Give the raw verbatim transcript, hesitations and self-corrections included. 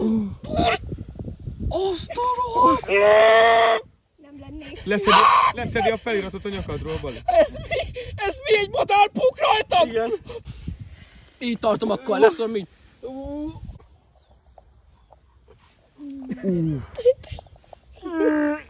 Azt a rohadt! Nem lennék. Leszedi, leszedi a feliratot a nyakadról, Bali. Ez mi? Ez mi? Egy madárpuk rajtam? Igen. Így tartom, akkor lesz, hogy így. Uh.